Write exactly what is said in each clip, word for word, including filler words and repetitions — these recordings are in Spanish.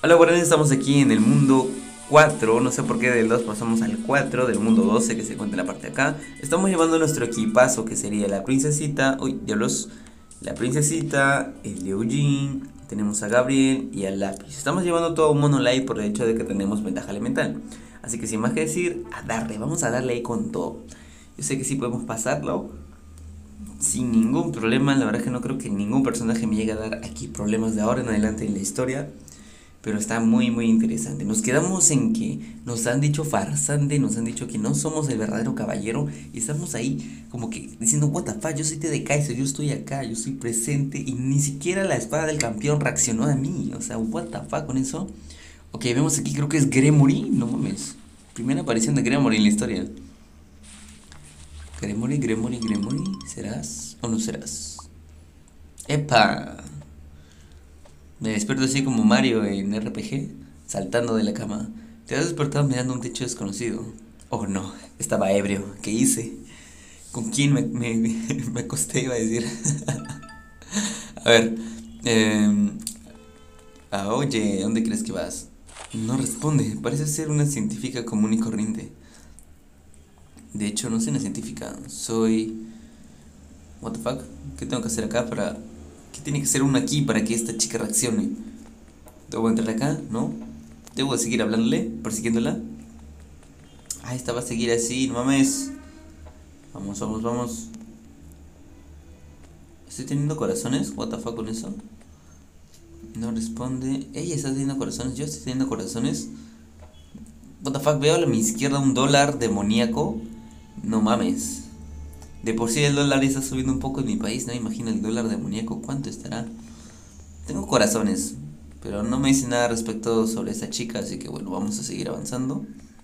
Hola, buenas, estamos aquí en el mundo cuatro. No sé por qué del dos pasamos al cuatro, del mundo doce que se encuentra en la parte de acá. Estamos llevando nuestro equipazo, que sería la princesita. Uy, diablos. La princesita, el de Eugene. Tenemos a Gabriel y al lápiz. Estamos llevando todo un mono light por el hecho de que tenemos ventaja elemental. Así que sin más que decir, a darle, vamos a darle ahí con todo. Yo sé que sí podemos pasarlo sin ningún problema. La verdad es que no creo que ningún personaje me llegue a dar aquí problemas de ahora en adelante en la historia. Pero está muy muy interesante. Nos quedamos en que nos han dicho farsante, nos han dicho que no somos el verdadero caballero. Y estamos ahí como que diciendo, what the fuck, yo soy T D Kaiser, yo estoy acá, yo estoy presente. Y ni siquiera la espada del campeón reaccionó a mí. O sea, what the fuck con eso. Ok, vemos aquí, creo que es Gremory, no mames. Primera aparición de Gremory en la historia. Gremory, Gremory, Gremory, ¿serás o no serás? ¡Epa! Me despierto así como Mario en R P G, saltando de la cama. Te has despertado mirando un techo desconocido. Oh no, estaba ebrio. ¿Qué hice? ¿Con quién me, me, me acosté? Iba a decir. A ver. Eh, ah, oye, ¿dónde crees que vas? No responde. Parece ser una científica común y corriente. De hecho, no soy una científica. Soy... What the fuck? ¿Qué tengo que hacer acá para... ¿Qué tiene que ser uno aquí para que esta chica reaccione? ¿Debo entrar acá? ¿No? ¿Debo seguir hablándole? ¿Persiguiéndola? Ah, esta va a seguir así, no mames. Vamos, vamos, vamos. ¿Estoy teniendo corazones? What the fuck con eso. No responde. Ella está teniendo corazones, yo estoy teniendo corazones. What the fuck, veo a mi izquierda un dólar demoníaco. No mames. De por sí el dólar está subiendo un poco en mi país, no me imagino el dólar demoníaco. ¿Cuánto estará? Tengo corazones, pero no me dice nada respecto sobre esta chica, así que bueno, vamos a seguir avanzando.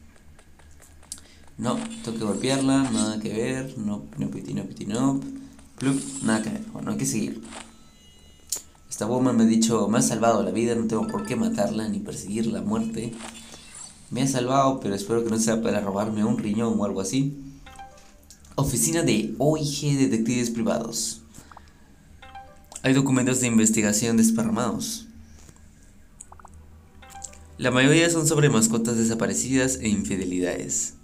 No, tengo que golpearla, nada que ver. No, no, piti, no, piti, no. Plup, nada que ver. Bueno, hay que seguir. Esta woman me ha dicho, me ha salvado la vida, no tengo por qué matarla ni perseguir la muerte. Me ha salvado, pero espero que no sea para robarme un riñón o algo así. Oficina de O I G Detectives Privados. Hay documentos de investigación desparramados. La mayoría son sobre mascotas desaparecidas e infidelidades.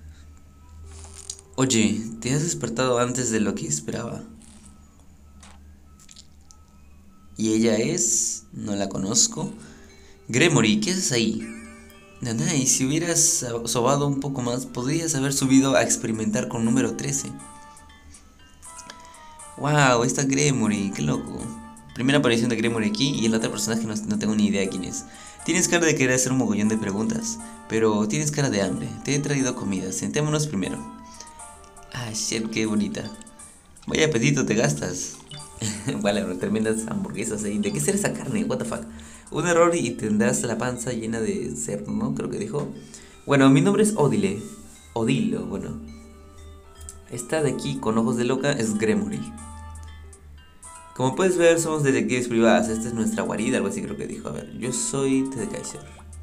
Oye, te has despertado antes de lo que esperaba. ¿Y ella es? No la conozco. Gremory, ¿qué haces ahí? Nada, y si hubieras sobado un poco más, podrías haber subido a experimentar con número trece. Wow, esta Gremory, qué loco. Primera aparición de Gremory aquí y el otro personaje no, no tengo ni idea quién es. Tienes cara de querer hacer un mogollón de preguntas, pero tienes cara de hambre. Te he traído comida, sentémonos primero. Ah, shit, qué bonita. Vaya apetito te gastas. Vale, tremendas hamburguesas ahí. ¿De qué será esa carne? What the fuck. Un error y tendrás la panza llena de cerdo, ¿no? Creo que dijo. Bueno, mi nombre es Odile. Odilo, bueno. Esta de aquí con ojos de loca es Gremory. Como puedes ver, somos detectives privadas. Esta es nuestra guarida, algo así creo que dijo. A ver, yo soy T D Kaiser.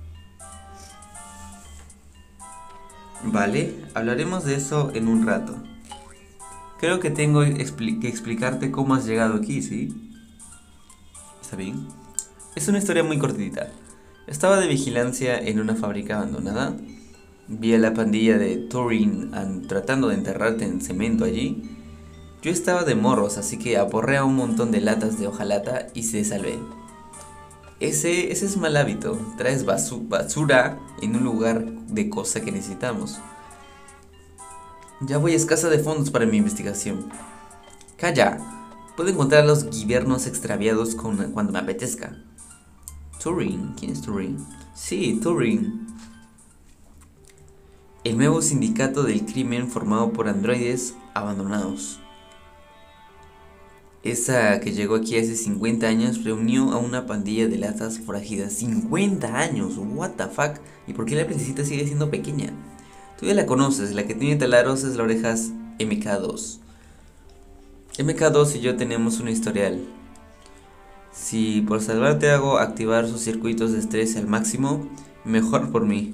Vale, hablaremos de eso en un rato. Creo que tengo expli que explicarte cómo has llegado aquí, ¿sí? ¿Está bien? Es una historia muy cortita. Estaba de vigilancia en una fábrica abandonada. Vi a la pandilla de Turing tratando de enterrarte en cemento allí. Yo estaba de morros, así que aporré a un montón de latas de hojalata y se salvé. Ese, ese es mal hábito. Traes basu basura en un lugar de cosa que necesitamos. Ya voy escasa de fondos para mi investigación. Calla. Puedo encontrar los gobiernos extraviados con, cuando me apetezca. Turing. ¿Quién es Turing? Sí, Turing. El nuevo sindicato del crimen formado por androides abandonados. Esa que llegó aquí hace cincuenta años reunió a una pandilla de latas forajidas. ¡cincuenta años! ¿What the fuck? ¿Y por qué la princesita sigue siendo pequeña? Tú ya la conoces, la que tiene taladros es la orejas M K dos. M K dos y yo tenemos un historial. Si por salvarte hago activar sus circuitos de estrés al máximo, mejor por mí.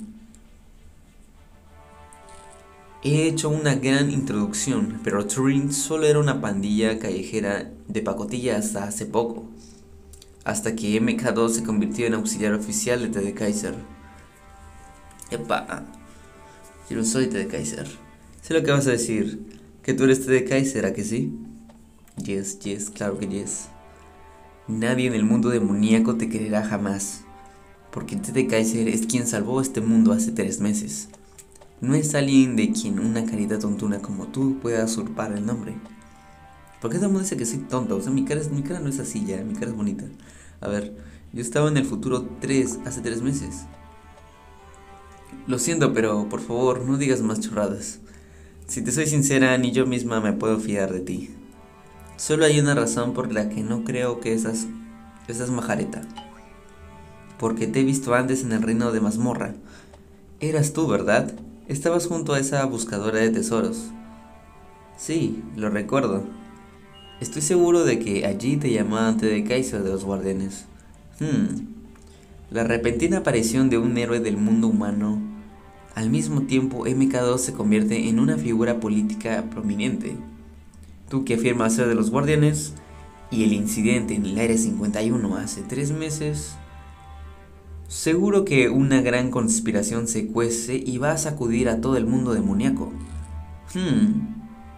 He hecho una gran introducción, pero Turing solo era una pandilla callejera de pacotilla hasta hace poco. hasta que M K dos se convirtió en auxiliar oficial de T D Kaiser. Epa, yo no soy T D Kaiser. Sé lo que vas a decir, que tú eres T D Kaiser, ¿a que sí? Yes, yes, claro que yes. Nadie en el mundo demoníaco te quererá jamás, porque T D Kaiser es quien salvó este mundo hace tres meses. No es alguien de quien una carita tontuna como tú pueda usurpar el nombre. ¿Por qué todo el mundo dice que soy tonto? O sea, mi cara, es, mi cara no es así ya, mi cara es bonita. A ver, yo estaba en el futuro tres, hace tres meses. Lo siento, pero por favor, no digas más chorradas. Si te soy sincera, ni yo misma me puedo fiar de ti. Solo hay una razón por la que no creo que esas, esas majareta. Porque te he visto antes en el reino de Mazmorra. Eras tú, ¿verdad? Estabas junto a esa buscadora de tesoros. Sí, lo recuerdo. Estoy seguro de que allí te llamaban T D Kaiser de los guardianes. Hmm. La repentina aparición de un héroe del mundo humano. Al mismo tiempo, M K dos se convierte en una figura política prominente. Tú que afirmas ser de los guardianes, y el incidente en el Área cincuenta y uno hace tres meses. Seguro que una gran conspiración se cuece y va a sacudir a todo el mundo demoníaco. Hmm.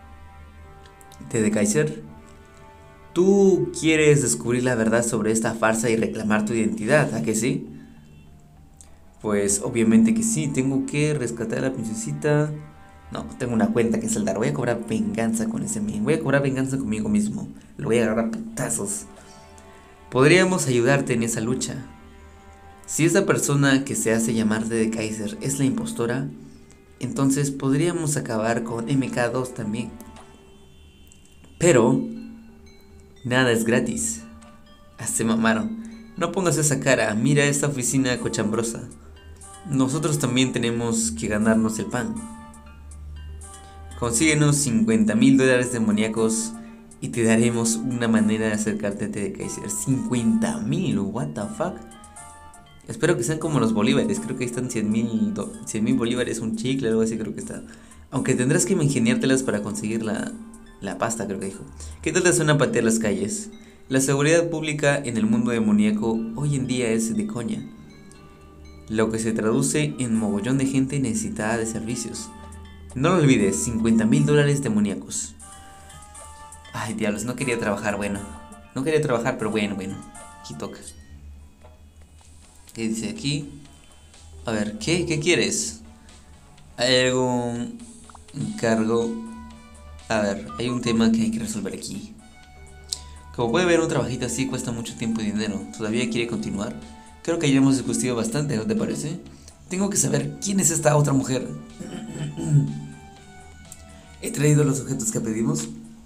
T D Kaiser, tú quieres descubrir la verdad sobre esta farsa y reclamar tu identidad, ¿a que sí? Pues obviamente que sí, tengo que rescatar a la princesita. No, tengo una cuenta que saldar. Voy a cobrar venganza con ese men. Voy a cobrar venganza conmigo mismo. Lo voy a agarrar a putazos. Podríamos ayudarte en esa lucha. Si esa persona que se hace llamar T D Kaiser es la impostora, entonces podríamos acabar con M K dos también. Pero nada es gratis. Ah, se mamaron. No pongas esa cara. Mira esta oficina cochambrosa. Nosotros también tenemos que ganarnos el pan. Consíguenos cincuenta mil dólares demoníacos y te daremos una manera de acercarte a T D Kaiser. cincuenta mil, what the fuck. Espero que sean como los bolívares. Creo que ahí están cien mil bolívares, un chicle, algo así creo que está. Aunque tendrás que ingeniártelas para conseguir la, la pasta, creo que dijo. ¿Qué tal te suena patear las calles? La seguridad pública en el mundo demoníaco hoy en día es de coña, lo que se traduce en mogollón de gente necesitada de servicios. No lo olvides, cincuenta mil dólares demoníacos. Ay, diablos, no quería trabajar, bueno. No quería trabajar, pero bueno, bueno. Aquí toca. ¿Qué dice aquí? A ver, ¿qué? ¿Qué quieres? ¿Hay algún encargo? A ver, hay un tema que hay que resolver aquí. Como puede ver, un trabajito así cuesta mucho tiempo y dinero. ¿Todavía quiere continuar? Creo que ya hemos discutido bastante, ¿no te parece? Tengo que saber quién es esta otra mujer. He traído los objetos que pedimos.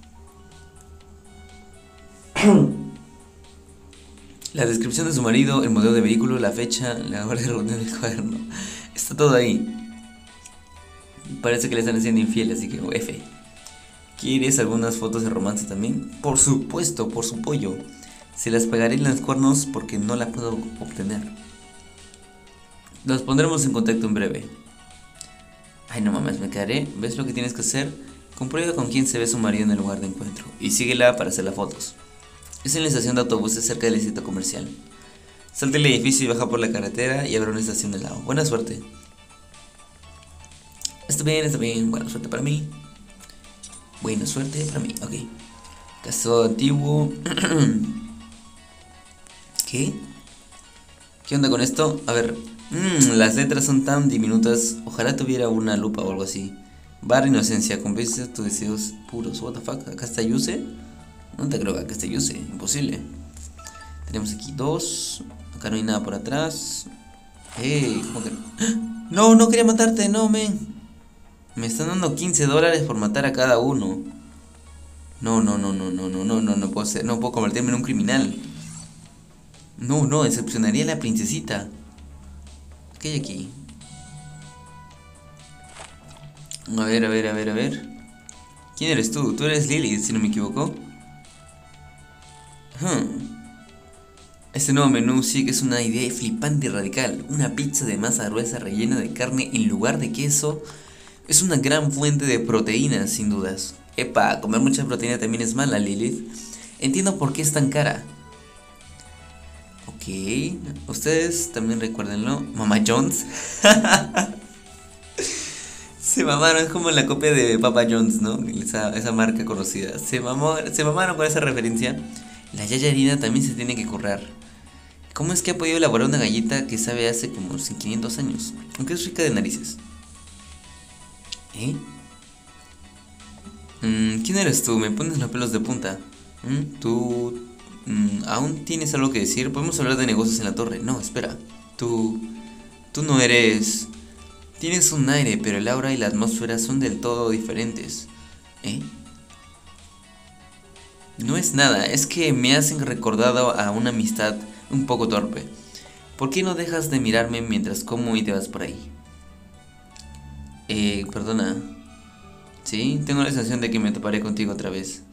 La descripción de su marido, el modelo de vehículo, la fecha, la hora de reunión del cuaderno. Está todo ahí. Parece que le están haciendo infiel, así que F. ¿Quieres algunas fotos de romance también? Por supuesto, por su pollo. Se las pegaré en los cuernos porque no la puedo obtener. Nos pondremos en contacto en breve. Ay, no mames, me quedaré. ¿Ves lo que tienes que hacer? Comprueba con quién se ve su marido en el lugar de encuentro y síguela para hacer las fotos. Es en la estación de autobuses cerca del distrito comercial. Salte del edificio y baja por la carretera y habrá una estación al lado. Buena suerte. Está bien, está bien. Buena suerte para mí. Buena suerte para mí. Ok. Caso antiguo. ¿Qué? ¿Qué onda con esto? A ver. Mmm, las letras son tan diminutas. Ojalá tuviera una lupa o algo así. Barra Inocencia. Convence tus deseos puros. What the fuck. ¿Acá está Yuse? No te creo que acá está Yuse. Imposible. Tenemos aquí dos. Acá no hay nada por atrás. Hey, ¿cómo que? No, no quería matarte. No, men. Me están dando quince dólares por matar a cada uno. No, no, no, no, no, no, no, no, no puedo ser, no puedo convertirme en un criminal. No, no, decepcionaría a la princesita. ¿Qué hay aquí? A ver, a ver, a ver, a ver. ¿Quién eres tú? Tú eres Lily, si no me equivoco. Hmm. Este nuevo menú sí que es una idea flipante y radical. Una pizza de masa gruesa rellena de carne en lugar de queso. Es una gran fuente de proteínas, sin dudas. Epa, comer mucha proteína también es mala, Lilith. Entiendo por qué es tan cara. Ok, ustedes también recuérdenlo. Mama Jones. Se mamaron, es como la copia de Papa John's, ¿no? Esa, esa marca conocida. Se mamó, se mamaron con esa referencia. La Yaya Harina también se tiene que currar. ¿Cómo es que ha podido elaborar una galleta que sabe hace como quinientos años? Aunque es rica de narices. ¿Eh? Mm, ¿quién eres tú? Me pones los pelos de punta. ¿Mm? ¿Tú mm, aún tienes algo que decir? Podemos hablar de negocios en la torre. No, espera. Tú... Tú no eres... Tienes un aire, pero el aura y la atmósfera son del todo diferentes. ¿Eh? No es nada, es que me hacen recordado a una amistad un poco torpe. ¿Por qué no dejas de mirarme mientras como y te vas por ahí? Eh, perdona. Sí, tengo la sensación de que me toparé contigo otra vez.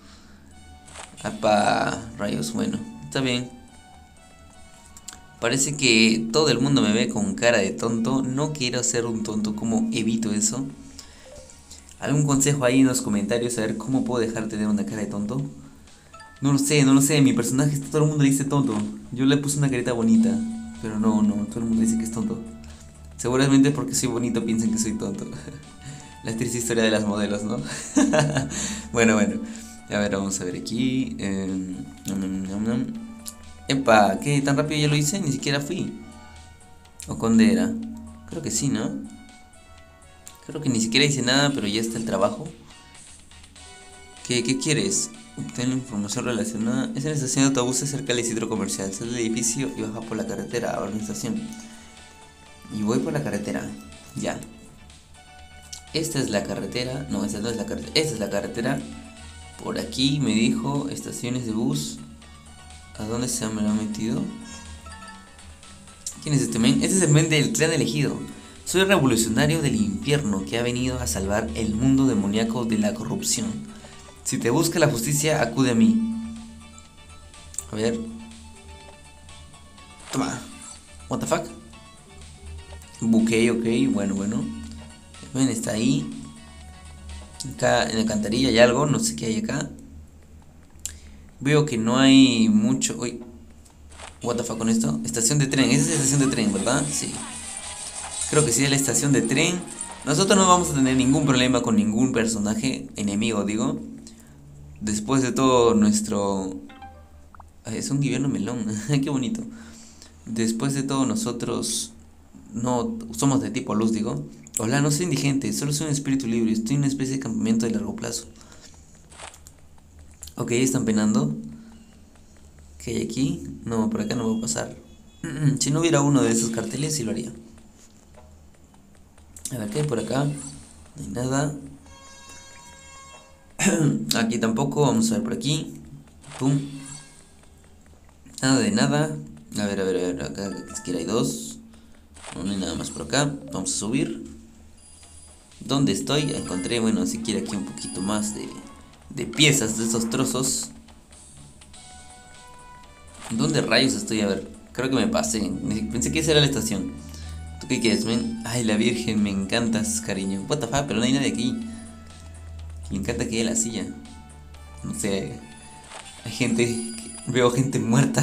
Apa, rayos, bueno, está bien. Parece que todo el mundo me ve con cara de tonto. No quiero ser un tonto, ¿cómo evito eso? ¿Algún consejo ahí en los comentarios a ver cómo puedo dejar de tener una cara de tonto? No lo sé, no lo sé, mi personaje todo el mundo le dice tonto. Yo le puse una carita bonita, pero no, no, todo el mundo dice que es tonto. Seguramente porque soy bonito piensan que soy tonto. La triste historia de las modelos, ¿no? Bueno, bueno. A ver, vamos a ver aquí. Eh, nom, nom, nom. Epa, ¿qué? ¿Tan rápido ya lo hice? Ni siquiera fui. ¿O dónde era? Creo que sí, ¿no? Creo que ni siquiera hice nada, pero ya está el trabajo. ¿Qué, qué quieres? Obtener información relacionada. Es en la estación de autobuses cerca del centro comercial. Sale del edificio y baja por la carretera a la organización. Y voy por la carretera. Ya. Esta es la carretera. No, esta no es la carretera. Esta es la carretera. Por aquí me dijo estaciones de bus. ¿A dónde se me lo ha metido? ¿Quién es este men? Este es el men del clan elegido. Soy el revolucionario del infierno que ha venido a salvar el mundo demoníaco de la corrupción. Si te busca la justicia, acude a mí. A ver. Toma. What the fuck? Ok, ok, bueno, bueno. Ven, está ahí. Acá en la alcantarilla hay algo, no sé qué hay acá. Veo que no hay mucho. Uy. What the fuck con esto. Estación de tren, esa es la estación de tren, ¿verdad? Sí. Creo que sí es la estación de tren. Nosotros no vamos a tener ningún problema con ningún personaje enemigo, digo. Después de todo nuestro... Ay, es un invierno melón. Qué bonito. Después de todo nosotros no somos de tipo luz, digo. Hola, no soy indigente, solo soy un espíritu libre. Estoy en una especie de campamento de largo plazo. Ok, están penando. ¿Qué hay aquí? No, por acá no voy a pasar. Si no hubiera uno de esos carteles, sí lo haría. A ver, ¿qué hay por acá? No hay nada. Aquí tampoco, vamos a ver por aquí. Pum. Nada de nada. A ver, a ver, a ver, acá ni siquiera hay dos. No, no hay nada más por acá. Vamos a subir. ¿Dónde estoy? Encontré, bueno, si quiere aquí un poquito más de, de piezas de estos trozos. ¿Dónde rayos estoy? A ver, creo que me pasé. Pensé que esa era la estación. ¿Tú qué quieres, men? Ay, la virgen, me encantas, cariño. What the fuck, pero no hay nadie aquí. Me encanta que haya la silla. No sé. Hay gente. Veo gente muerta.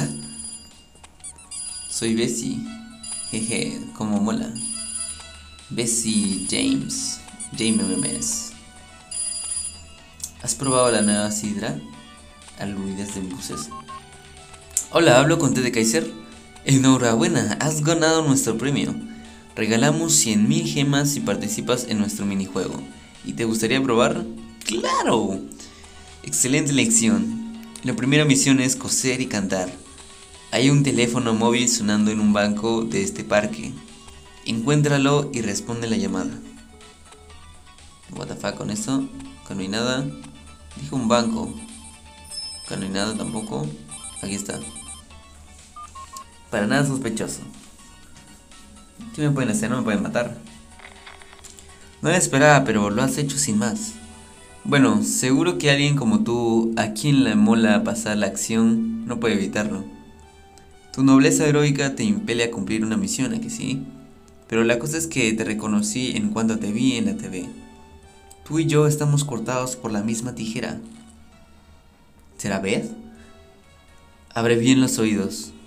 Soy Bessie. Jeje, como mola. Bessie James. James M M S. ¿Has probado la nueva sidra? Alubidas de buses. Hola, hablo con T de Kaiser. Enhorabuena, has ganado nuestro premio. Regalamos cien mil gemas si participas en nuestro minijuego. ¿Y te gustaría probar? ¡Claro! Excelente lección. La primera misión es coser y cantar. Hay un teléfono móvil sonando en un banco de este parque. Encuéntralo y responde la llamada. What the fuck con esto? Acá no hay nada. Dijo un banco. Acá no hay nada tampoco. Aquí está. Para nada sospechoso. ¿Qué me pueden hacer? No me pueden matar. No lo esperaba, pero lo has hecho sin más. Bueno, seguro que alguien como tú, a quien le mola pasar la acción, no puede evitarlo. Tu nobleza heroica te impele a cumplir una misión, ¿a que sí? Pero la cosa es que te reconocí en cuanto te vi en la T V. Tú y yo estamos cortados por la misma tijera. ¿Será Beth? Abre bien los oídos.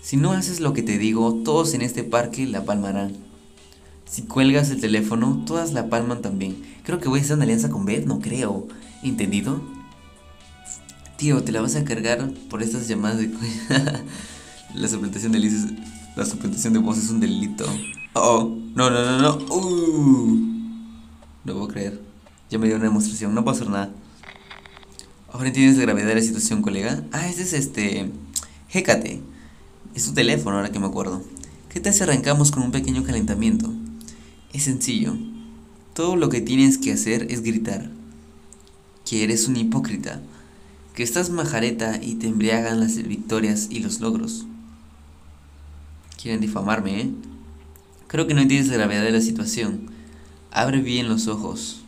Si no haces lo que te digo, todos en este parque la palmarán. Si cuelgas el teléfono, todas la palman también. Creo que voy a hacer una alianza con Beth, no creo. ¿Entendido? Tío, te la vas a cargar por estas llamadas de... La suplantación de Liz es- La suplantación de voz es un delito. Oh, oh. No, no, no, no. Uh. No puedo creer. Ya me dio una demostración, no puedo hacer nada. Ahora entiendes la gravedad de la situación, colega. Ah, ese es este... Hécate. Es tu teléfono, ahora que me acuerdo. ¿Qué tal si arrancamos con un pequeño calentamiento? Es sencillo. Todo lo que tienes que hacer es gritar que eres un hipócrita, que estás majareta y te embriagan las victorias y los logros. Quieren difamarme, ¿eh? Creo que no entiendes la gravedad de la situación. Abre bien los ojos.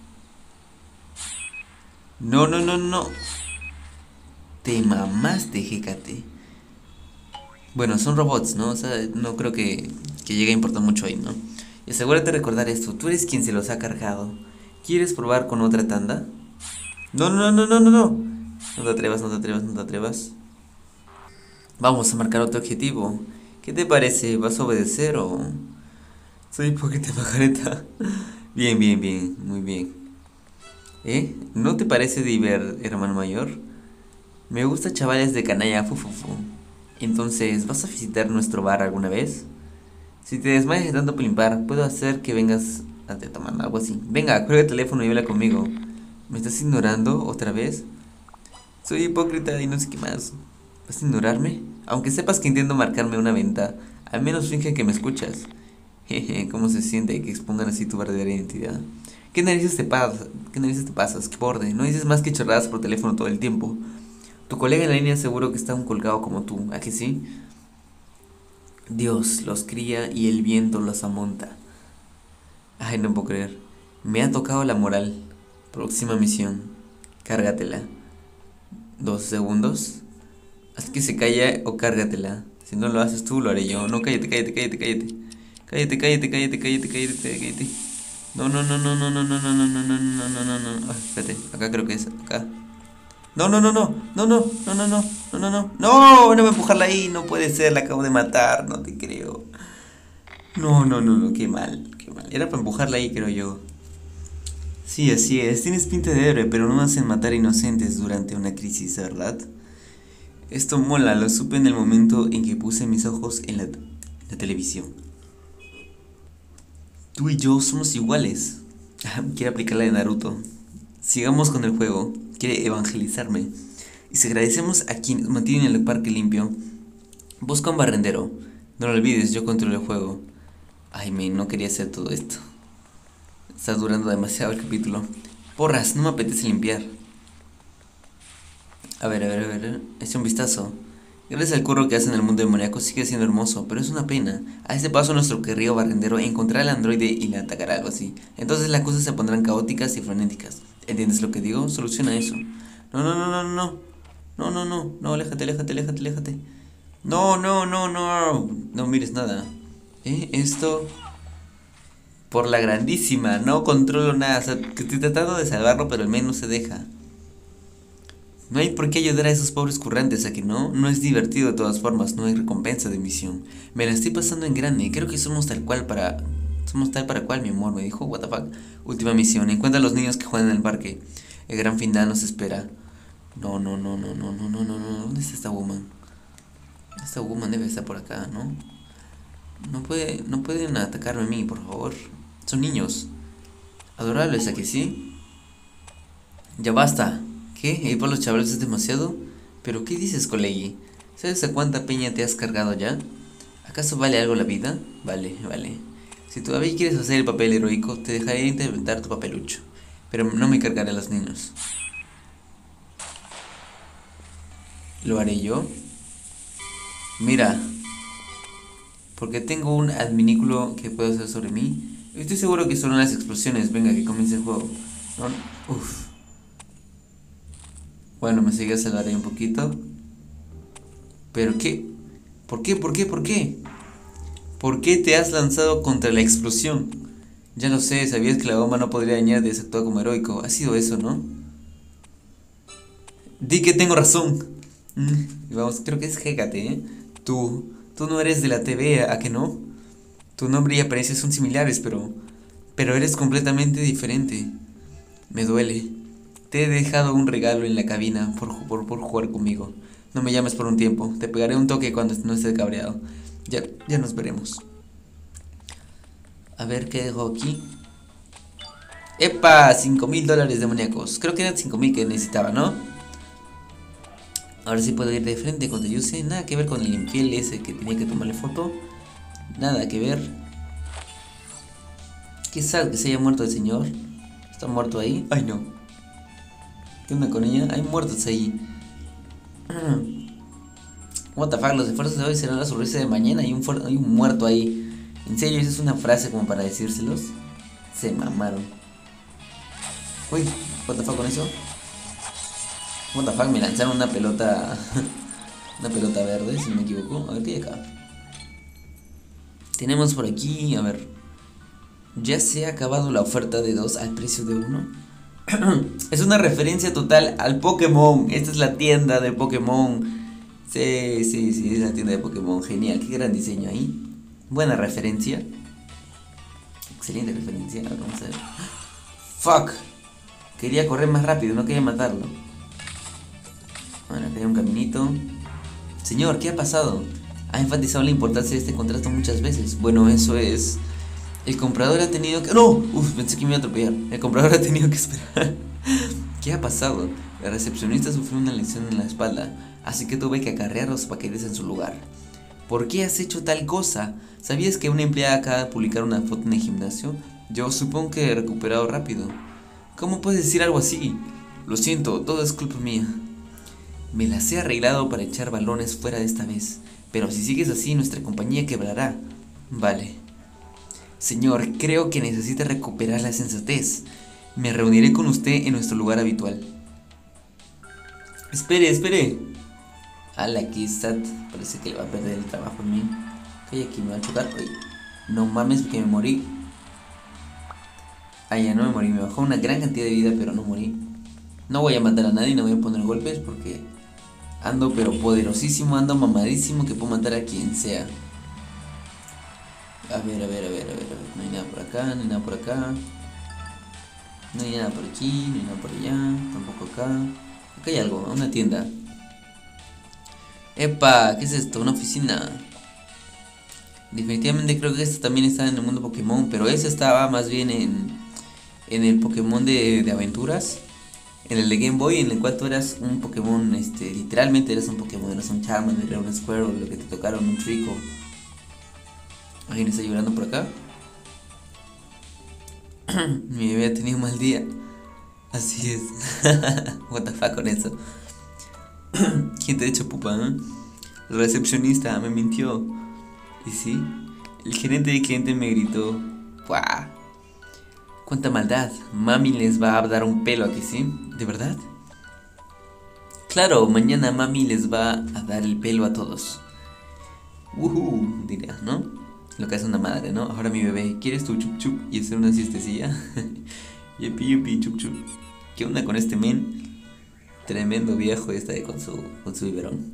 No, no, no, no. Te mamaste, Hécate. Bueno, son robots, ¿no? O sea, no creo que, que llegue a importar mucho ahí, ¿no? Y asegúrate de recordar esto. Tú eres quien se los ha cargado. ¿Quieres probar con otra tanda? No, no, no, no, no, no. No te atrevas, no te atrevas, no te atrevas. Vamos a marcar otro objetivo. ¿Qué te parece? ¿Vas a obedecer o...? Soy hipócrita, pajareta. Bien, bien, bien, muy bien. ¿Eh? ¿No te parece diver, hermano mayor? Me gusta chavales de canalla, fufufu. Entonces, ¿vas a visitar nuestro bar alguna vez? Si te desmayas de tanto plimpar, puedo hacer que vengas a te tomar algo así. Venga, cuelga el teléfono y habla conmigo. ¿Me estás ignorando otra vez? Soy hipócrita y no sé qué más. ¿Vas a ignorarme? Aunque sepas que intento marcarme una venta, al menos finge que me escuchas. Jeje, ¿cómo se siente que expongan así tu verdadera identidad? ¿Qué narices te pasa? ¿Qué narices te pasas? ¿Qué borde? No dices más que chorradas por teléfono todo el tiempo. Tu colega en la línea seguro que está un colgado como tú, ¿a que sí? Dios los cría y el viento los amonta. Ay, no puedo creer. Me ha tocado la moral. Próxima misión. Cárgatela. Dos segundos. Haz que se calle o cárgatela. Si no lo haces tú, lo haré yo. No, cállate, cállate, cállate, cállate. Cállate, cállate, cállate, cállate, cállate, cállate. No, no, no, no, no, no, no, no, no, no, no, no, no, no, no. Ay, espérate, acá creo que es, acá. No, no, no, no, no, no, no, no, no, no, no, no. No, no me empujarla ahí, no puede ser, la acabo de matar, no te creo. No, no, no, no, qué mal, qué mal. Era para empujarla ahí, creo yo. Sí, así es, tienes pinta de héroe, pero no hacen matar inocentes durante una crisis, ¿verdad? Esto mola, lo supe en el momento en que puse mis ojos en la, la televisión. Tú y yo somos iguales. Quiere aplicar la de Naruto. Sigamos con el juego. Quiere evangelizarme. Y si agradecemos a quienes mantienen el parque limpio, busca un barrendero. No lo olvides, yo controlo el juego. Ay, men, no quería hacer todo esto. Está durando demasiado el capítulo. Porras, no me apetece limpiar. A ver, a ver, a ver. Echa un vistazo. Gracias al curro que hace en el mundo demoníaco sigue siendo hermoso, pero es una pena. A este paso nuestro querido barrendero encontrará al androide y le atacará, algo así. Entonces las cosas se pondrán caóticas y frenéticas. ¿Entiendes lo que digo? Soluciona eso. No, no, no, no, no. No, no, no. No, aléjate, aléjate, aléjate, aléjate. No, no, no, no. No mires nada. ¿Eh? Esto... Por la grandísima. No controlo nada. O sea, que estoy tratando de salvarlo, pero el men no se deja. No hay por qué ayudar a esos pobres currantes, ¿a que no? No es divertido de todas formas, no hay recompensa de misión. Me la estoy pasando en grande, creo que somos tal cual para... Somos tal para cual, mi amor, me dijo, what the fuck. Última misión, encuentra a los niños que juegan en el parque. El gran final nos espera. No, no, no, no, no, no, no, no, no, ¿dónde está esta woman? Esta woman debe estar por acá, ¿no? No puede, no pueden atacarme a mí, por favor. Son niños. Adorables, ¿a que sí? Ya basta. ¿Qué? ¿Ir por los chavales es demasiado? ¿Pero qué dices, colegi? ¿Sabes a cuánta peña te has cargado ya? ¿Acaso vale algo la vida? Vale, vale. Si todavía quieres hacer el papel heroico, te dejaré interpretar tu papelucho. Pero no me cargaré a los niños. ¿Lo haré yo? Mira, porque tengo un adminículo que puedo hacer sobre mí. Estoy seguro que son las explosiones. Venga, que comience el juego. No, uff. Bueno, me sigue a salvar ahí un poquito. ¿Pero qué? ¿Por qué? ¿Por qué? ¿Por qué? ¿Por qué te has lanzado contra la explosión? Ya lo sé, sabías que la bomba no podría dañarte y has actuado como heroico. Ha sido eso, ¿no? Di que tengo razón. Mm, y vamos, creo que es Hécate, ¿eh? Tú, Tú no eres de la T V, ¿a que no? Tu nombre y apariencia son similares, pero... Pero eres completamente diferente. Me duele. Te he dejado un regalo en la cabina por, por, por jugar conmigo. No me llames por un tiempo. Te pegaré un toque cuando no estés cabreado. Ya, ya nos veremos. A ver qué dejo aquí. ¡Epa! cinco mil dólares demoníacos. Creo que eran cinco mil que necesitaba, ¿no? Ahora sí puedo ir de frente con Yuse. Nada que ver con el infiel ese que tenía que tomarle foto. Nada que ver. Qué sad que se haya muerto el señor. Está muerto ahí. Ay, no. ¿Qué onda con ella? Hay muertos ahí. What the fuck, los esfuerzos de hoy serán la sonrisa de mañana. Hay un, hay un muerto ahí. ¿En serio? ¿Esa es una frase como para decírselos? Se mamaron. Uy, what the fuck con eso. What the fuck, me lanzaron una pelota. Una pelota verde, si no me equivoco. A ver qué hay acá. Tenemos por aquí, a ver. Ya se ha acabado la oferta de dos al precio de uno. Es una referencia total al Pokémon. Esta es la tienda de Pokémon. Sí, sí, sí, es la tienda de Pokémon. Genial, qué gran diseño ahí. Buena referencia. Excelente referencia. A ver, vamos a ver. Fuck. Quería correr más rápido, no quería matarlo. Bueno, acá hay un caminito. Señor, ¿qué ha pasado? Ha enfatizado la importancia de este contrato muchas veces. Bueno, eso es... El comprador ha tenido que... ¡No! Uf, pensé que me iba a atropellar. El comprador ha tenido que esperar. ¿Qué ha pasado? La recepcionista sufrió una lesión en la espalda, así que tuve que acarrear los paquetes en su lugar. ¿Por qué has hecho tal cosa? ¿Sabías que una empleada acaba de publicar una foto en el gimnasio? Yo supongo que he recuperado rápido. ¿Cómo puedes decir algo así? Lo siento, todo es culpa mía. Me las he arreglado para echar balones fuera de esta vez, pero si sigues así nuestra compañía quebrará. Vale. Señor, creo que necesita recuperar la sensatez. Me reuniré con usted en nuestro lugar habitual. Espere, espere. Ala, que sad. Parece que le va a perder el trabajo en mí. Ok, aquí me va a chocar. Ay, no mames, que me morí. Ah, ya no me morí. Me bajó una gran cantidad de vida, pero no morí. No voy a matar a nadie, no voy a poner golpes porque ando pero poderosísimo, ando mamadísimo que puedo matar a quien sea. A ver, a ver, a ver, a ver, a ver. No hay nada por acá, no hay nada por acá. No hay nada por aquí, no hay nada por allá. Tampoco acá. Acá hay algo, una tienda. Epa, ¿qué es esto? Una oficina. Definitivamente creo que esto también está en el mundo Pokémon, pero ese estaba más bien en, en el Pokémon de, de aventuras. En el de Game Boy, en el cual tú eras un Pokémon, este, literalmente eras un Pokémon, eras un Charmander, era un Squirtle, lo que te tocaron, un Trico. ¿Alguien está llorando por acá? Mi bebé ha tenido un mal día. Así es. What the fuck con eso. ¿Quién te ha hecho pupa, eh? El recepcionista me mintió. ¿Y sí? El gerente de cliente me gritó. ¡Buah! ¡Cuánta maldad! Mami les va a dar un pelo aquí, ¿sí? ¿De verdad? Claro, mañana mami les va a dar el pelo a todos. Woohoo, diría, ¿no? Lo que hace una madre, ¿no? Ahora mi bebé, ¿quieres tu chup chup y hacer una siestecilla? Yupi yupi chup chup. ¿Qué onda con este men? Tremendo viejo y está ahí con su, con su biberón.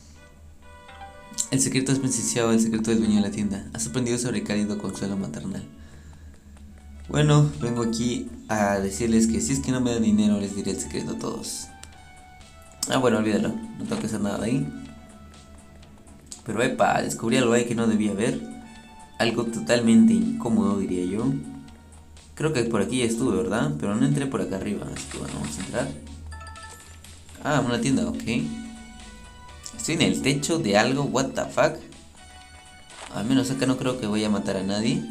El secreto es presenciado, el secreto del dueño de la tienda. Has aprendido sobre el cálido consuelo maternal. Bueno, vengo aquí a decirles que si es que no me dan dinero les diré el secreto a todos. Ah, bueno, olvídalo, no tengo que hacer nada de ahí. Pero epa, descubrí algo ahí que no debía ver. Algo totalmente incómodo, diría yo. Creo que por aquí ya estuve, ¿verdad? Pero no entré por acá arriba, así que bueno, vamos a entrar. Ah, una tienda, ok. Estoy en el techo de algo, what the fuck. Al menos acá no creo que voy a matar a nadie.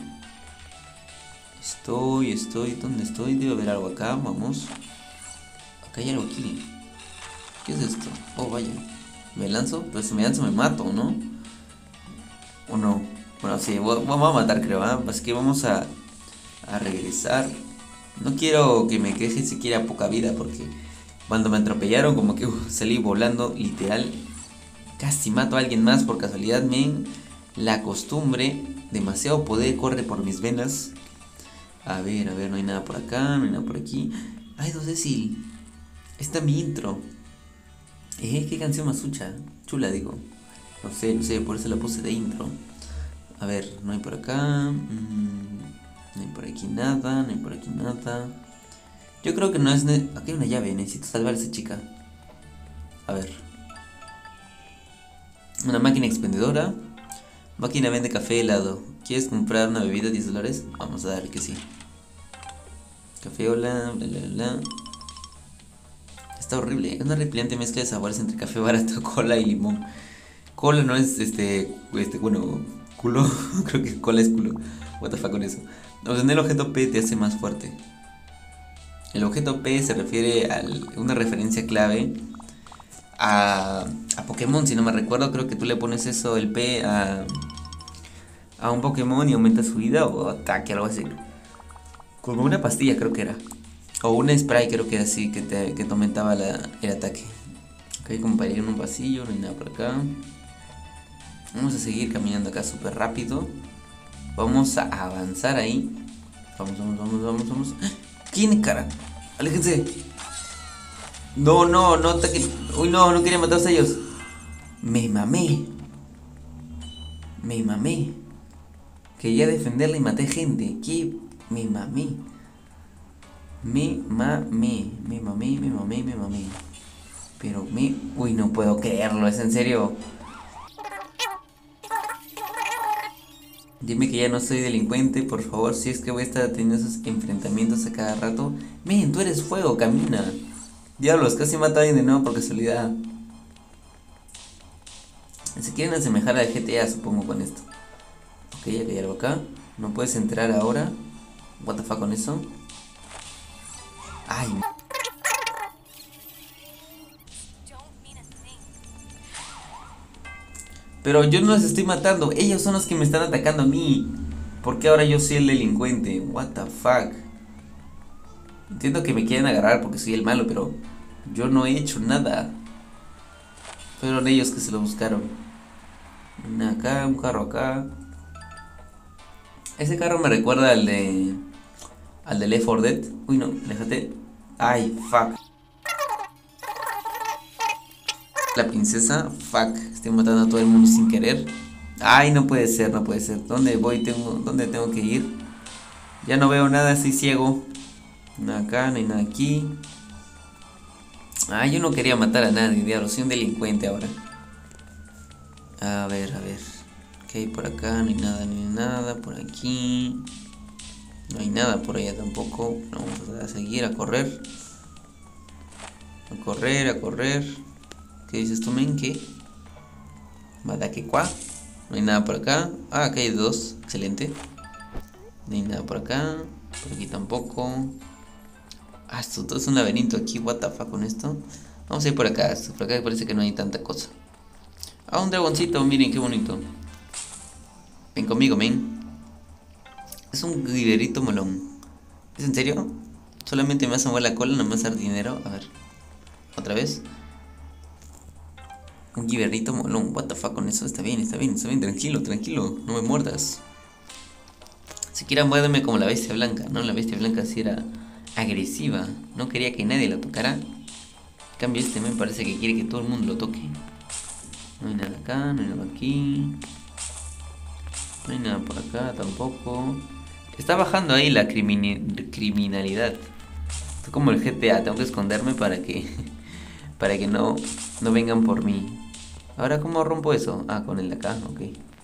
Estoy, estoy, ¿dónde estoy? Debe haber algo acá, vamos. Acá hay algo aquí. ¿Qué es esto? Oh, vaya. ¿Me lanzo? Pero si me lanzo me mato, ¿no? ¿O no? Bueno, sí, vamos a matar, creo, ¿eh? Así que vamos a, a regresar. No quiero que me queje siquiera poca vida, porque cuando me atropellaron como que uh, salí volando, literal. Casi mato a alguien más por casualidad, men. La costumbre, demasiado poder corre por mis venas. A ver, a ver, no hay nada por acá, no hay nada por aquí. Ay, dos Cecil. Esta es mi intro. Eh, qué canción más chucha, chula digo. No sé, no sé, por eso la puse de intro. A ver, no hay por acá. mm, no hay por aquí nada, no hay por aquí nada. Yo creo que no es... Ne aquí hay una llave, necesito salvar a esa chica. A ver. Una máquina expendedora. Máquina vende café helado. ¿Quieres comprar una bebida diez dólares? Vamos a darle que sí. Café, hola, bla bla bla. Está horrible. Es una repelente mezcla de sabores entre café barato, cola y limón. Cola no es este. Este, bueno, culo. Creo que cola es culo. What the fuck con eso. Obtener el objeto P te hace más fuerte. El objeto P se refiere a una referencia clave a, a Pokémon, si no me recuerdo. Creo que tú le pones eso, el P, a, a un Pokémon y aumenta su vida o ataque, algo así. Como una pastilla creo que era. O un spray creo que era así, que te, que te aumentaba la, el ataque. Ok, como para ir en un pasillo, no hay nada por acá. Vamos a seguir caminando acá súper rápido. Vamos a avanzar ahí. Vamos, vamos, vamos, vamos, vamos. ¿Quién, cara? Aléjense. No, no, no ataquen. Uy, no, no quería matarse a ellos. Me mamé. Me mamé. Quería defenderla y maté gente. ¿Qué? Me mamé. Me mamé. Me mamé, me mamé, me mamé. Pero me... Uy, no puedo creerlo, ¿es en serio? Dime que ya no soy delincuente, por favor, si es que voy a estar teniendo esos enfrentamientos a cada rato. Men, tú eres fuego, camina. Diablos, casi mata a alguien de nuevo por casualidad. Se quieren asemejar al G T A, supongo, con esto. Ok, ya hay algo acá. No puedes entrar ahora. What the fuck con eso. Ay. Pero yo no los estoy matando. Ellos son los que me están atacando a mí. ¿Por qué ahora yo soy el delincuente? What the fuck. Entiendo que me quieren agarrar porque soy el malo, pero yo no he hecho nada. Fueron ellos que se lo buscaron. Una acá, un carro acá. Ese carro me recuerda al de... Al de Left four Dead. Uy, no, déjate. Ay, fuck. La princesa, fuck. Estoy matando a todo el mundo sin querer. Ay, no puede ser, no puede ser. ¿Dónde voy? Tengo, ¿Dónde tengo que ir? Ya no veo nada, estoy ciego. Nada acá, no hay nada aquí. Ah, yo no quería matar a nadie, diablo, soy un delincuente ahora. A ver, a ver. Ok, por acá no hay nada, no hay nada. Por aquí no hay nada, por allá tampoco. Vamos a seguir, a correr. A correr, a correr. ¿Qué dices tú, men? ¿Qué? Madaquecua. No hay nada por acá. Ah, acá hay dos, excelente. No hay nada por acá. Por aquí tampoco. Ah, esto todo es un laberinto aquí. What the fuck con esto. Vamos a ir por acá. Por acá parece que no hay tanta cosa. Ah, un dragoncito, miren qué bonito. Ven conmigo, men. Es un guiberito molón. ¿Es en serio? Solamente me vas a mover la cola, no me vas a dar dinero. A ver. Otra vez. Un guiberito molón. What the fuck con eso. Está bien, está bien, está bien. Tranquilo, tranquilo. No me muerdas. Siquiera muérdeme como la bestia blanca. No, la bestia blanca sí era agresiva. No quería que nadie la tocara. En cambio este me parece que quiere que todo el mundo lo toque. No hay nada acá, no hay nada aquí. No hay nada por acá tampoco. Está bajando ahí la crimini- criminalidad. Estoy como el G T A, tengo que esconderme para que para que no, no vengan por mí. Ahora, ¿cómo rompo eso? Ah, con el de acá, ok.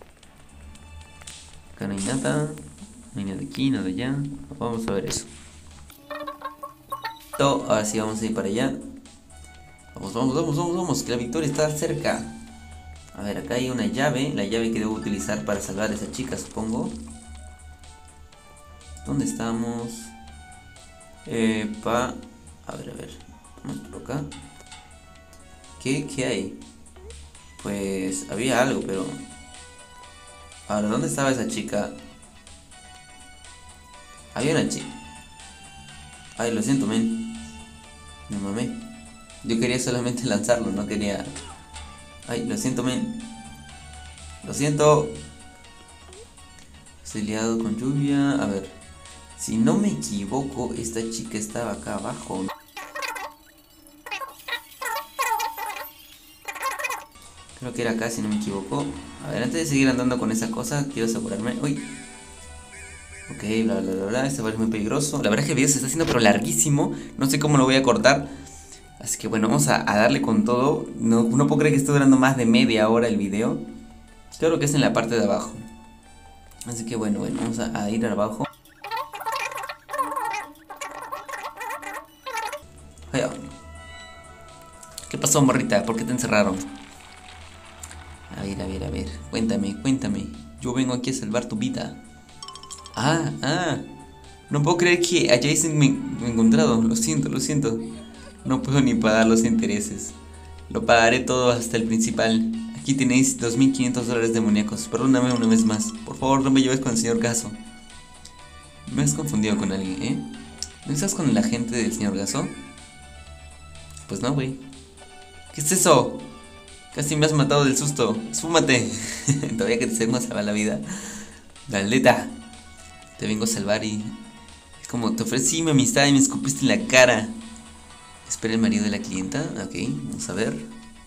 Acá no hay nada. No hay nada aquí, nada allá. Vamos a ver eso. Ahora sí vamos a ir para allá. Vamos, vamos, vamos, vamos, vamos, que la victoria está cerca. A ver, acá hay una llave. La llave que debo utilizar para salvar a esa chica, supongo. ¿Dónde estamos? Eh, pa... A ver, a ver. Vamos por acá. ¿Qué, qué hay? Pues había algo, pero... Ahora, ¿dónde estaba esa chica? Había una chica. Ay, lo siento, men. Me mamé. Yo quería solamente lanzarlo, no quería... Ay, lo siento, men. Lo siento. Estoy liado con lluvia. A ver. Si no me equivoco, esta chica estaba acá abajo. Creo que era acá, si no me equivoco. A ver, antes de seguir andando con esa cosa, quiero asegurarme. Uy. Ok, bla bla bla bla. Este parece muy peligroso. La verdad es que el video se está haciendo pero larguísimo. No sé cómo lo voy a cortar. Así que bueno, vamos a, a darle con todo. No, no puedo creer que esté durando más de media hora el video. Creo que es en la parte de abajo. Así que bueno, bueno, vamos a, a ir abajo. Ay, oh. ¿Qué pasó, morrita? ¿Por qué te encerraron? A ver, a ver, a ver. Cuéntame, cuéntame. Yo vengo aquí a salvar tu vida. Ah, ah. No puedo creer que hayáis me, me encontrado. Lo siento, lo siento. No puedo ni pagar los intereses. Lo pagaré todo hasta el principal. Aquí tenéis dos mil quinientos dólares demoníacos. Perdóname una vez más. Por favor, no me lleves con el señor Gaso. Me has confundido con alguien, ¿eh? ¿No estás con el agente del señor Gaso? Pues no, güey. ¿Qué es eso? Casi me has matado del susto. Esfúmate. Todavía que te vengo a salvar la vida. Maldita. Te vengo a salvar y... Es como te ofrecí mi amistad y me escupiste en la cara. Espera el marido de la clienta. Ok, vamos a ver.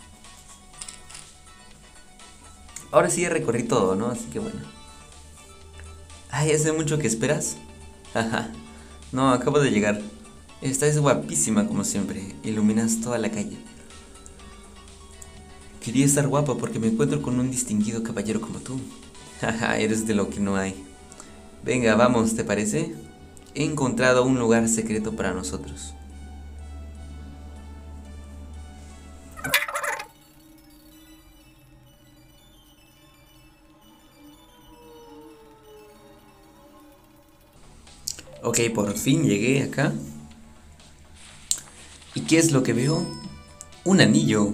Ahora sí ya recorrí todo, ¿no? Así que bueno. Ay, ¿hace mucho que esperas? Jaja. No, acabo de llegar. Estás guapísima como siempre. Iluminas toda la calle. Quería estar guapa porque me encuentro con un distinguido caballero como tú. Jaja, eres de lo que no hay. Venga, vamos, ¿te parece? He encontrado un lugar secreto para nosotros. Ok, por fin llegué acá. ¿Y qué es lo que veo? Un anillo.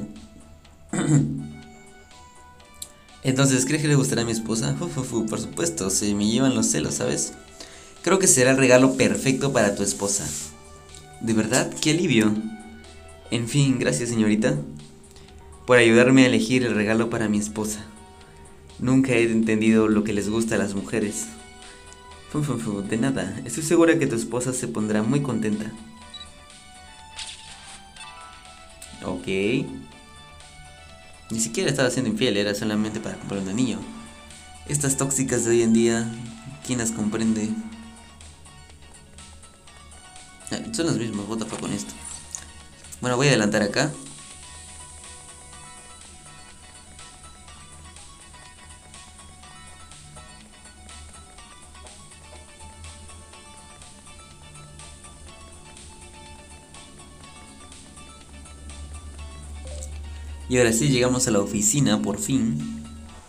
Entonces, ¿crees que le gustará a mi esposa? Fu, fu, fu, por supuesto, se me llevan los celos, ¿sabes? Creo que será el regalo perfecto para tu esposa. ¿De verdad? ¡Qué alivio! En fin, gracias, señorita, por ayudarme a elegir el regalo para mi esposa. Nunca he entendido lo que les gusta a las mujeres. Fu, fu, fu, de nada. Estoy segura que tu esposa se pondrá muy contenta. Ok. Ni siquiera estaba siendo infiel, era solamente para comprar un anillo. Estas tóxicas de hoy en día, ¿quién las comprende? Ah, son los mismos, what the fuck con esto. Bueno, voy a adelantar acá. Y ahora sí, llegamos a la oficina, por fin.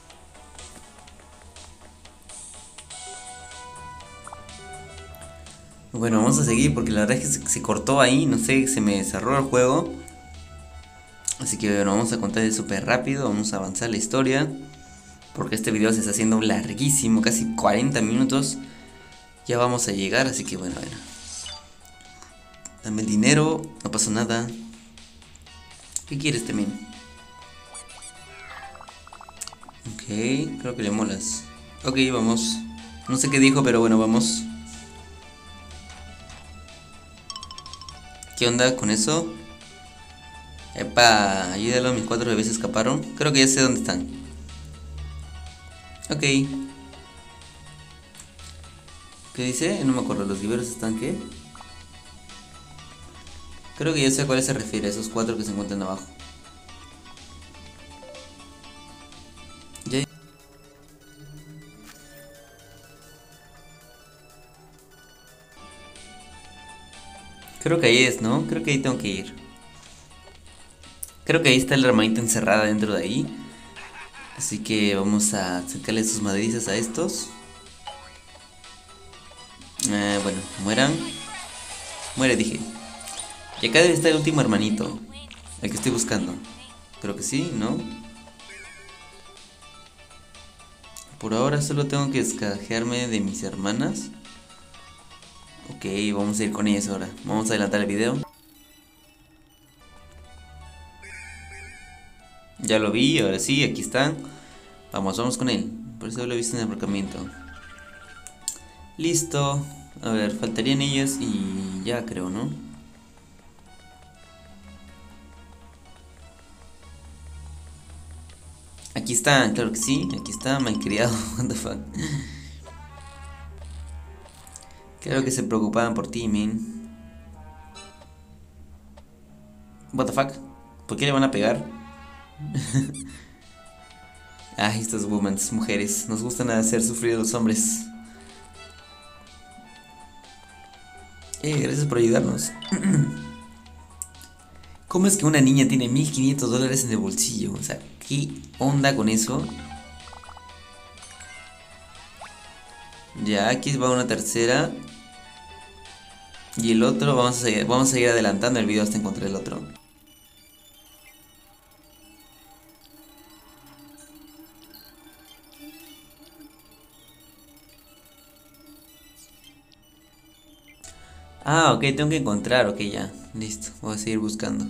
Bueno, vamos a seguir porque la verdad es que se, se cortó ahí, no sé, se me cerró el juego. Así que bueno, vamos a contar súper rápido, vamos a avanzar la historia. Porque este video se está haciendo larguísimo, casi cuarenta minutos. Ya vamos a llegar, así que bueno, bueno. Dame el dinero, no pasa nada. ¿Qué quieres también? Ok, creo que le molas. Ok, vamos. No sé qué dijo, pero bueno, vamos. ¿Qué onda con eso? Epa, ayúdalo, mis cuatro bebés escaparon. Creo que ya sé dónde están. Ok. ¿Qué dice? No me acuerdo, ¿los viveros están qué? Creo que ya sé a cuáles se refiere, esos cuatro que se encuentran abajo. Ya. Creo que ahí es, ¿no? Creo que ahí tengo que ir. Creo que ahí está la hermanita encerrada dentro de ahí. Así que vamos a sacarle sus madrizas a estos. Eh, bueno, mueran. Muere, dije. Y acá debe estar el último hermanito, el que estoy buscando. Creo que sí, ¿no? Por ahora solo tengo que escajearme de mis hermanas. Ok, vamos a ir con ellas ahora. Vamos a adelantar el video. Ya lo vi, ahora sí, aquí están. Vamos, vamos con él. Por eso lo he visto en el aparcamiento. Listo. A ver, faltarían ellos y ya creo, ¿no? Aquí está, claro que sí. Aquí está, malcriado. What the fuck. Claro que se preocupaban por ti, man. What the fuck. ¿Por qué le van a pegar? Ay, estas women, mujeres. Nos gustan hacer sufrir a los hombres. Eh, gracias por ayudarnos. ¿Cómo es que una niña tiene mil quinientos dólares en el bolsillo? O sea, ¿qué onda con eso? Ya, aquí va una tercera. Y el otro, vamos a seguir, vamos a seguir adelantando el video hasta encontrar el otro. Ah, ok, tengo que encontrar, ok, ya. Listo, voy a seguir buscando.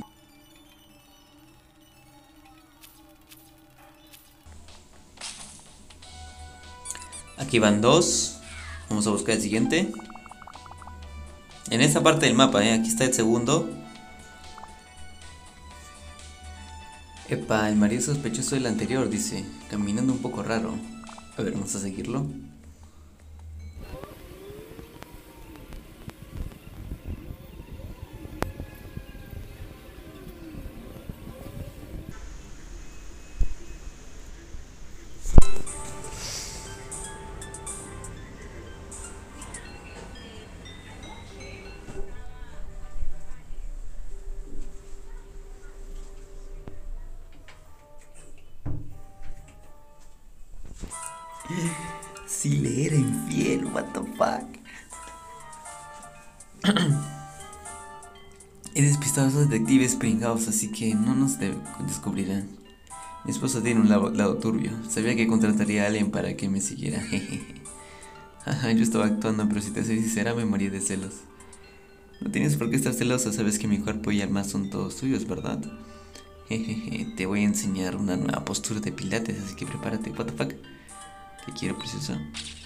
Aquí van dos. Vamos a buscar el siguiente. En esta parte del mapa, ¿eh? Aquí está el segundo. Epa, el marido sospechoso del anterior, dice. Caminando un poco raro. A ver, vamos a seguirlo. Si le era infiel, what the fuck. He despistado a esos detectives pringados, así que no nos de- descubrirán. Mi esposo tiene un lado, lado turbio. Sabía que contrataría a alguien para que me siguiera. Jejeje. Ajá, yo estaba actuando, pero si te soy sincera, me morí de celos. No tienes por qué estar celosa, sabes que mi cuerpo y alma son todos tuyos, ¿verdad? Jejeje, te voy a enseñar una nueva postura de pilates, así que prepárate. What the fuck. Te quiero, preciosa.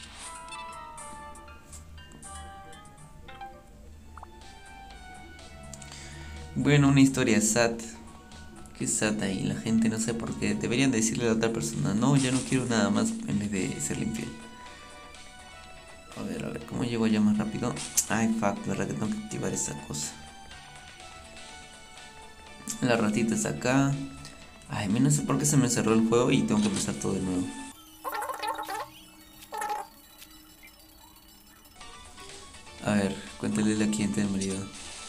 Bueno, una historia sad. Qué sad ahí, la gente no sé por qué. Deberían decirle a la otra persona, no, ya no quiero nada más en vez de serle infiel. A ver, a ver, ¿cómo llego allá más rápido? Ay, fuck, verdad que tengo que activar esa cosa. La ratita está acá. Ay, no sé por qué se me cerró el juego y tengo que empezar todo de nuevo. A ver, cuéntale la cliente del marido.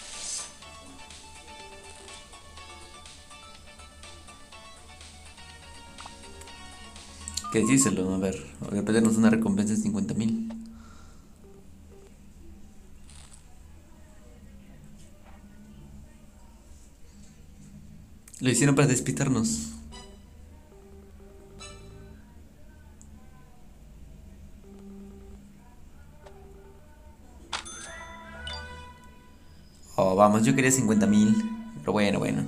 ¿Qué decírselo? A ver, voy a pedirnos una recompensa de cincuenta mil. Lo hicieron para despistarnos. Oh, vamos, yo quería cincuenta mil. Pero bueno, bueno.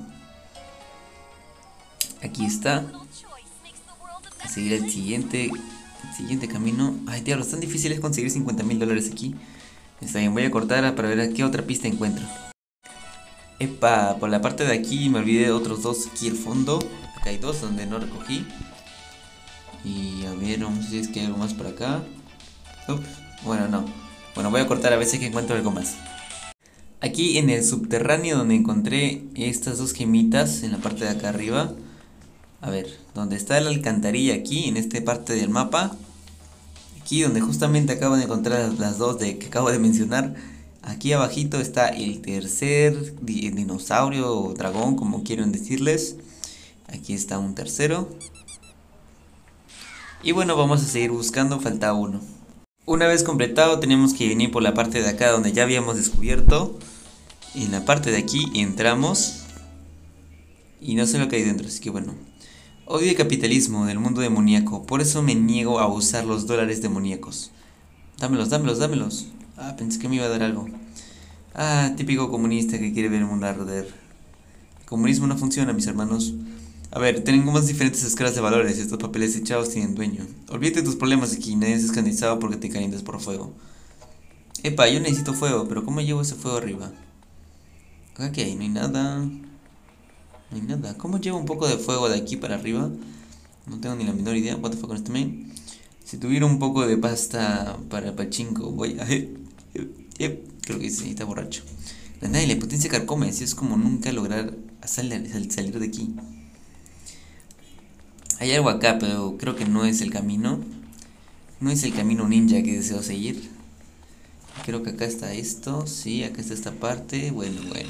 Aquí está. A seguir el siguiente. El siguiente camino. Ay, diablos, tan difícil es conseguir cincuenta mil dólares aquí. Está bien, voy a cortar para ver a qué otra pista encuentro. Epa, por la parte de aquí me olvidé de otros dos aquí al fondo. Acá hay dos donde no recogí. Y a ver, vamos a ver si es que hay algo más por acá. Ups, bueno, no. Bueno, voy a cortar a ver si es que encuentro algo más. Aquí en el subterráneo donde encontré estas dos gemitas en la parte de acá arriba. A ver, donde está la alcantarilla aquí, en esta parte del mapa. Aquí donde justamente acabo de encontrar las dos de que acabo de mencionar. Aquí abajito está el tercer di dinosaurio o dragón, como quieran decirles. Aquí está un tercero. Y bueno, vamos a seguir buscando, falta uno. Una vez completado tenemos que venir por la parte de acá donde ya habíamos descubierto. En la parte de aquí entramos. Y no sé lo que hay dentro, así que bueno. Odio el capitalismo del mundo demoníaco, por eso me niego a usar los dólares demoníacos. Dámelos, dámelos, dámelos. Ah, pensé que me iba a dar algo. Ah, típico comunista que quiere ver el mundo arder. El comunismo no funciona, mis hermanos. A ver, tenemos diferentes escalas de valores y estos papeles echados tienen dueño. Olvídate de tus problemas aquí, nadie es escandalizado porque te calientas por fuego. Epa, yo necesito fuego, pero ¿cómo llevo ese fuego arriba? Ok, no hay nada. No hay nada. ¿Cómo llevo un poco de fuego de aquí para arriba? No tengo ni la menor idea. What the fuck con este main. Si tuviera un poco de pasta para pachinko, voy a... Creo que sí, está borracho. La nada y la potencia carcome, así es como nunca lograr salir, salir de aquí. Hay algo acá, pero creo que no es el camino. No es el camino ninja que deseo seguir. Creo que acá está esto. Sí, acá está esta parte. Bueno, bueno.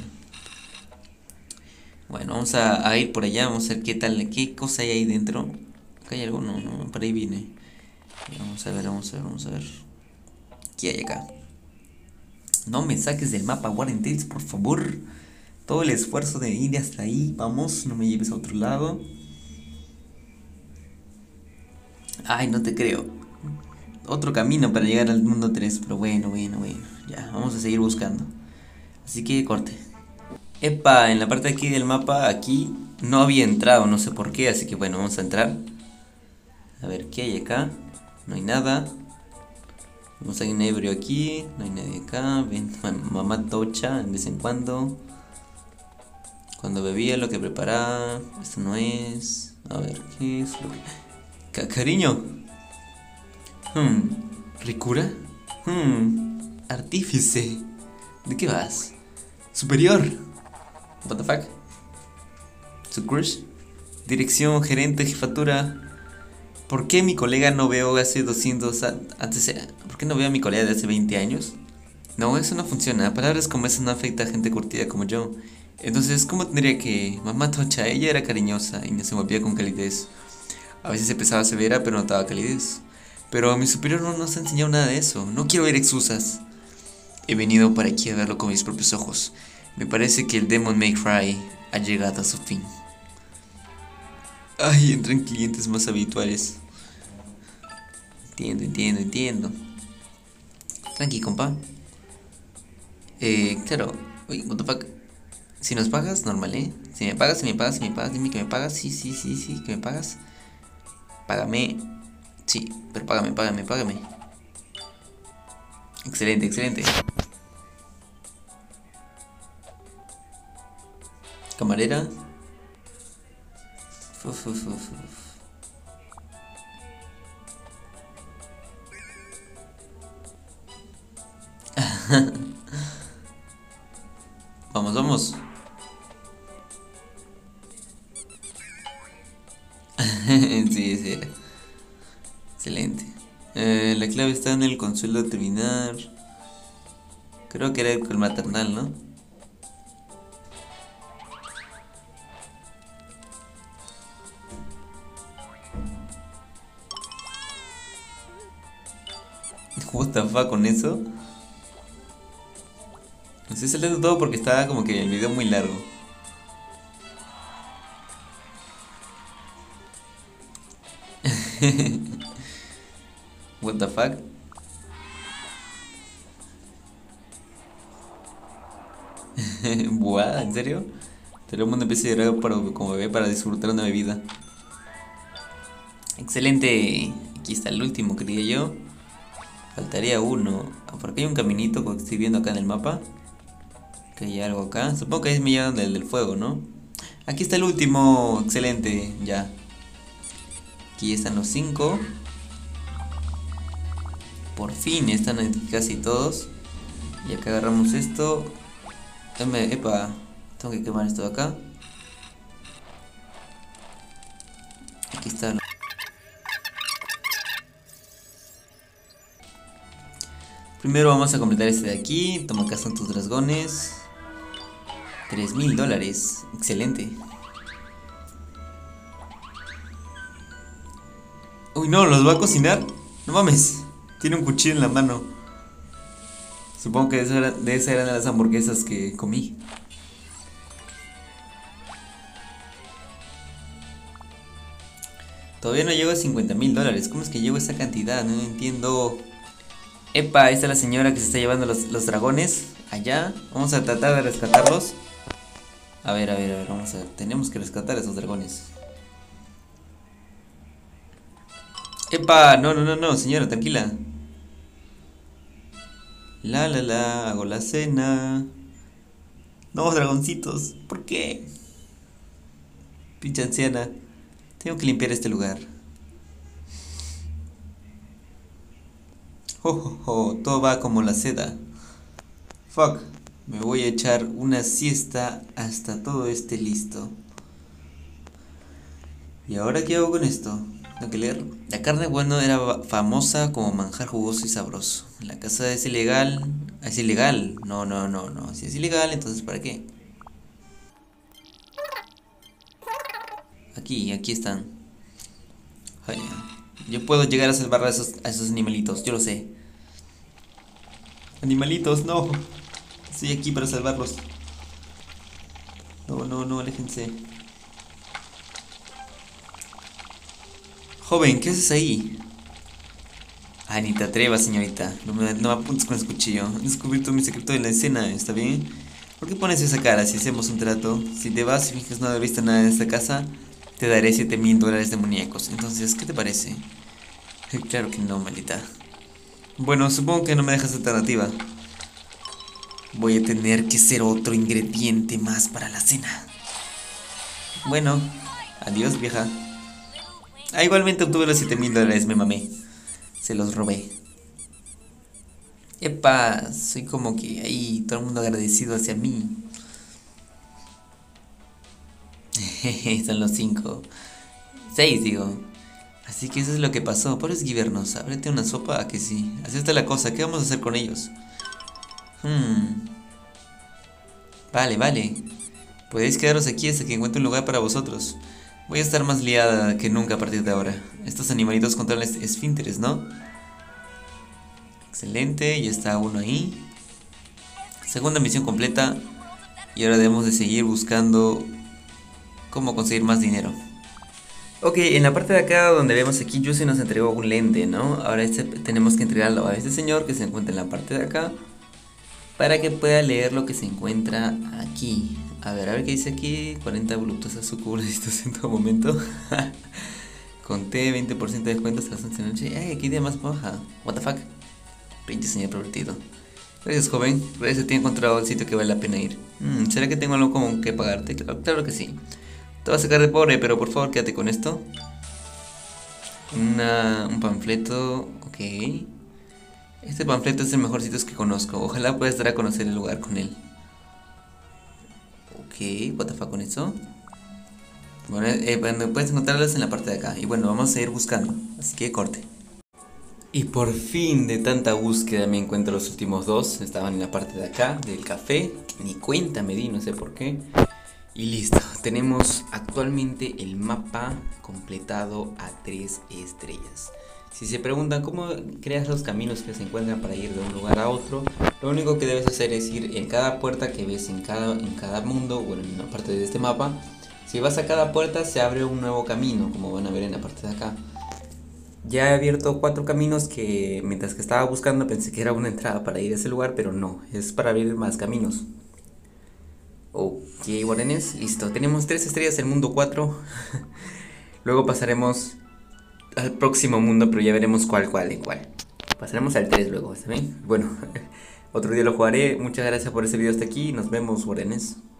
Bueno, vamos a, a ir por allá. Vamos a ver qué tal, qué cosa hay ahí dentro. Acá hay algo, no, no, por ahí viene. Vamos a ver, vamos a ver, vamos a ver. ¿Qué hay acá? No me saques del mapa, Warren Tales, por favor. Todo el esfuerzo de ir hasta ahí. Vamos, no me lleves a otro lado. Ay, no te creo. Otro camino para llegar al mundo tres. Pero bueno, bueno, bueno. Ya, vamos a seguir buscando. Así que corte. Epa, en la parte de aquí del mapa, aquí no había entrado, no sé por qué. Así que bueno, vamos a entrar. A ver, ¿qué hay acá? No hay nada. Vamos a ir un ebrio aquí. No hay nadie acá. Ven, mamá tocha en vez en cuando. Cuando bebía lo que preparaba. Esto no es. A ver, ¿qué es lo que... Cariño. Hmm. ¿Ricura? Hmm. Artífice. ¿De qué vas? Superior. What the fuck? Su crush. Dirección, gerente, jefatura. ¿Por qué mi colega no veo hace doscientos antes? ¿Por qué no veo a mi colega de hace veinte años? No, eso no funciona. Palabras como esas no afectan a gente curtida como yo. Entonces, ¿cómo tendría que...? Mamá tocha, ella era cariñosa y no se movía con calidez. A veces se pesaba severa, pero notaba calidez. Pero mi superior no nos ha enseñado nada de eso. No quiero ver excusas. He venido para aquí a verlo con mis propios ojos. Me parece que el Demon May Cry ha llegado a su fin. Ay, entran clientes más habituales. Entiendo, entiendo, entiendo. Tranqui, compa. Eh, claro. Uy, what the fuck. Si nos pagas, normal, ¿eh? Si me pagas, si me pagas, si me pagas, dime que me pagas. Sí, sí, sí, sí, que me pagas. Págame. Sí, pero págame, págame, págame. Excelente, excelente. Camarera. Uf, uf, uf, uf. Vamos, vamos. Sí, sí. Excelente. Eh, la clave está en el consuelo de terminar. Creo que era el maternal, ¿no? What the fuck con eso. Me estoy saliendo todo porque estaba como que el video muy largo. What the fuck. Buah, ¿en serio? Tenemos una especie de regalo para, como bebé para disfrutar una bebida. Excelente. Aquí está el último, quería yo. Faltaría uno. Por aquí hay un caminito que estoy viendo acá en el mapa. Que hay algo acá. Supongo que ahí me llevan del, del fuego, ¿no? Aquí está el último. Excelente, ya. Aquí están los cinco. Por fin están casi todos. Y acá agarramos esto. Epa, tengo que quemar esto de acá. Aquí está. Primero vamos a completar este de aquí. Toma, acá están tus dragones. Tres mil dólares. Excelente. Uy, no, ¿los va a cocinar? No mames. Tiene un cuchillo en la mano. Supongo que de esas eran, de esas eran las hamburguesas que comí. Todavía no llego a cincuenta mil dólares. ¿Cómo es que llego a esa cantidad? No entiendo. Epa, ahí está la señora que se está llevando los, los dragones. Allá. Vamos a tratar de rescatarlos. A ver, a ver, a ver. Vamos a ver. Tenemos que rescatar a esos dragones. Epa, no, no, no, no, señora, tranquila. La, la, la, hago la cena. No, dragoncitos, ¿por qué? Pinche anciana. Tengo que limpiar este lugar. Oh, oh, oh, todo va como la seda. Fuck. Me voy a echar una siesta hasta todo esté listo. ¿Y ahora qué hago con esto? Tengo que leer. La carne, bueno, era famosa como manjar jugoso y sabroso. La casa es ilegal. ¿Es ilegal? No, no, no, no. Si es ilegal, entonces ¿para qué? Aquí, aquí están. Ay, yo puedo llegar a salvar a esos, a esos animalitos, yo lo sé. Animalitos, no. Estoy aquí para salvarlos. No, no, no, aléjense. Joven, ¿qué haces ahí? Ay, ni te atrevas, señorita. No me, no me apuntes con el cuchillo. He descubierto mi secreto de la escena, ¿está bien? ¿Por qué pones esa cara si hacemos un trato? Si te vas y finges no haber visto nada en esta casa, te daré siete mil dólares de muñecos. Entonces, ¿qué te parece? Claro que no, maldita. Bueno, supongo que no me dejas alternativa. Voy a tener que ser otro ingrediente más para la cena. Bueno, adiós, vieja. Ah, igualmente obtuve los siete mil dólares, me mamé. Se los robé. Epa, soy como que ahí todo el mundo agradecido hacia mí. Son los cinco. Seis, digo. Así que eso es lo que pasó. Pobres guibernos, ábrete una sopa, ¿a que sí? Así está la cosa, ¿qué vamos a hacer con ellos? Hmm. Vale, vale. Podéis quedaros aquí hasta que encuentre un lugar para vosotros. Voy a estar más liada que nunca a partir de ahora. Estos animalitos controlan esfínteres, ¿no? Excelente, ya está uno ahí. Segunda misión completa. Y ahora debemos de seguir buscando cómo conseguir más dinero. Ok, en la parte de acá donde vemos aquí, Juicy nos entregó un lente, ¿no? Ahora este tenemos que entregarlo a este señor que se encuentra en la parte de acá, para que pueda leer lo que se encuentra aquí. A ver, a ver qué dice aquí. cuarenta voluptuosas sucursales en todo momento. Conté veinte por ciento de descuento hasta las once de la noche. Ay, qué idea más baja. What the fuck. Pinche señor pervertido. Gracias, joven. Gracias, te he encontrado el sitio que vale la pena ir. Hmm, ¿será que tengo algo como que pagarte? Claro, claro que sí. Te vas a sacar de pobre, pero por favor quédate con esto. Una, un panfleto. Ok. Este panfleto es el mejor sitio que conozco. Ojalá puedas dar a conocer el lugar con él. Ok, what the fuck con eso. Bueno, eh, bueno, puedes encontrarlas en la parte de acá. Y bueno, vamos a ir buscando. Así que corte. Y por fin, de tanta búsqueda, me encuentro los últimos dos. Estaban en la parte de acá, del café. Ni cuenta me di, no sé por qué. Y listo, tenemos actualmente el mapa completado a tres estrellas. Si se preguntan cómo creas los caminos que se encuentran para ir de un lugar a otro, lo único que debes hacer es ir en cada puerta que ves en cada, en cada mundo, bueno, en una parte de este mapa. Si vas a cada puerta se abre un nuevo camino, como van a ver en la parte de acá. Ya he abierto cuatro caminos que mientras que estaba buscando pensé que era una entrada para ir a ese lugar, pero no, es para abrir más caminos. Ok, guarenes, listo. Tenemos tres estrellas en el mundo cuatro. Luego pasaremos al próximo mundo, pero ya veremos cuál, cuál, en cuál. Pasaremos al tres luego, ¿está bien? Bueno, otro día lo jugaré. Muchas gracias por este video hasta aquí. Nos vemos, guarenes.